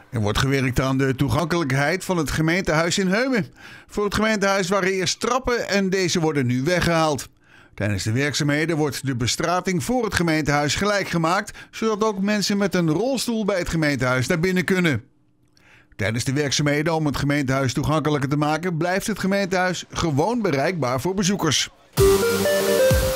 Er wordt gewerkt aan de toegankelijkheid van het gemeentehuis in Heumen. Voor het gemeentehuis waren eerst trappen en deze worden nu weggehaald. Tijdens de werkzaamheden wordt de bestrating voor het gemeentehuis gelijk gemaakt, zodat ook mensen met een rolstoel bij het gemeentehuis naar binnen kunnen. Tijdens de werkzaamheden om het gemeentehuis toegankelijker te maken, blijft het gemeentehuis gewoon bereikbaar voor bezoekers.